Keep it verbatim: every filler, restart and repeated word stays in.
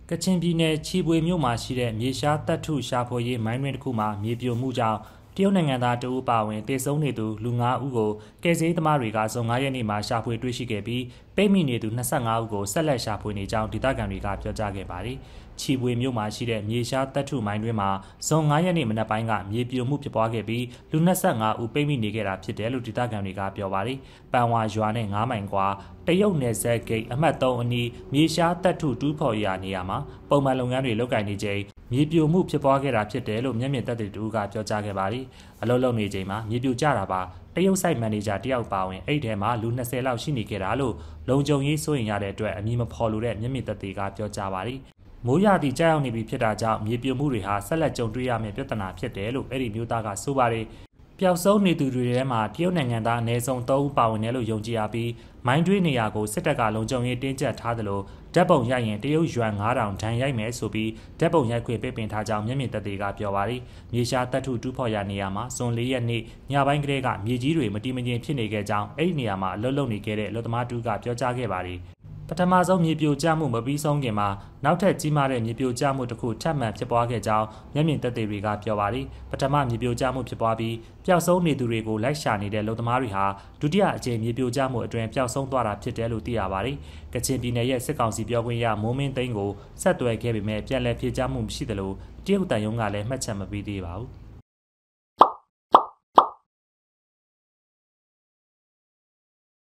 ကချင်ပြည်နယ်ချီပွေမြို့မှာရှိတဲ့မြေရှားတပ်ထုရှာဖွေရေးမိုင်းတွင်တစ်ခုမှာမြေပြိုမှုကြောင့်တရုတ်နိုင်ငံသားတဦးပါဝင်တေဆုံးနေသူလူ၅ဦးကိုကယ်ဆယ်ရေးသမားတွေကဇွန်၅ရက်နေ့မှာရှာဖွေတွေ့ရှိခဲ့ပြီးပိတ်မိနေသူ၂၅ဦးကိုဆက်လက်ရှာဖွေနေကြောင်းဒေသခံတွေကပြောကြားခဲ့ပါတယ်။ချီပွေမြို့မှာရှိတဲ့မြေရှားတပ်ထုမိုင်းတွင်မှာဇွန်၅ရက်နေ့မနက်ပိုင်းကမြေပြိုမှုဖြစ်ပွားခဲ့ပြီးလူ၂၅ဦးပိတ်မိနေခဲ့တာဖြစ်တယ်လို့ဒေသခံတွေကပြောပါတယ်။ပန်ဝါရွာနဲ့၅မိုင်ကွာတရုတ်နယ်စပ်ဂိတ်အမှတ်၃အနီးမြေရှားတပ်ထုတူးဖော်ရာနေရာမှာပုံမှန်လုပ်ငန်းတွေလုပ်ကိုင်နေချိန်မြေပြိုမှုဖြစ်ပွားခဲ့တာဖြစ်တယ်လို့မျက်မြင်သက်သေတူကပြောကြားခဲ့ပါတယ်။အလုပ်လုပ်နေချိန်မှာမြေပြိုကျတာပါတရုတ်ဆိုင်မန်နေဂျာတယောက်ပါဝင်အဲ့ထဲမှာလူ၂၀လောက်ရှိနေခဲ့တာလို့လုံခြုံရေးစိုးရင်ရတဲ့အတွက်အမည်မဖော်လို့တဲ့မျက်မြင်သက်သေကပြောကြားပါတယ်။မိုးရာသီကြာရောက်နေပြီဖြစ်တာကြောင့်မြေပြိုမှုတွေဟာဆက်လက်ကြုံတွေ့ရမယ့်ပြဿနာဖြစ်တယ်လို့အဲ့ဒီမျိုးသားကဆိုပါတယ်။ပျောက်ဆုံးနေသူတွေထဲမှာတရုတ်နိုင်ငံသားအနည်းဆုံး၃ဦးပါဝင်တယ်လို့ယုံကြည်ရပြီးမိုင်းတွင်းနေရာကိုစစ်တပ်ကလုံခြုံရေးတင်းကျပ်ထားသလိုဓာတ်ပုံရိုက်ရင်တရုတ်ယွမ်၅ထောင်ဒဏ်ရိုက်မယ်ဆိုပြီးဓာတ်ပုံရိုက်ခွင့်ပေးပင်ထားကြောင်းမျက်မြင်သက်သေကပြောပါတယ်။မြေရှားတပ်ထုတူးဖော်ရာနေရာမှာဇွန်၄ရက်နေ့ညပိုင်းကလေးကမြေကြီးတွေမတည်မငြိမ်ဖြစ်နေခဲ့ကြောင်းအဲ့ဒီနေရာမှာအလုပ်လုပ်နေခဲ့တဲ့အလုပ်သမားတူကပြောကြားခဲ့ပါတယ်။ပထမဆုံးမြေပြိုကျမှုမပြီးဆုံးခင်မှာနောက်ထပ်ကြီးမားတဲ့မြေပြိုကျမှုတစ်ခုထပ်မံဖြစ်ပွားခဲ့ကြောင်းမျက်မြင်သက်သေတွေကပြောပါတယ်။ပထမမြေပြိုကျမှုဖြစ်ပွားပြီးပျောက်ဆုံးနေသူတွေကိုလိုက်ရှာနေတဲ့လုံသမားတွေဟာဒုတိယအကြိမ်မြေပြိုကျမှုအတွင်းပျောက်ဆုံးသွားတာဖြစ်တယ်လို့သိရပါတယ်။ကချင်ပြည်နယ်ရဲ့စစ်ကောင်စီပြောခွင့်ရမိုးမင်းသိန်းကိုဆက်သွယ်ခဲ့ပေမဲ့ပြန်လည်ဖြေကြားမှုမရှိသလိုတရုတ်တန်ယုံကလည်းမှတ်ချက်မပေးသေးပါဘူး။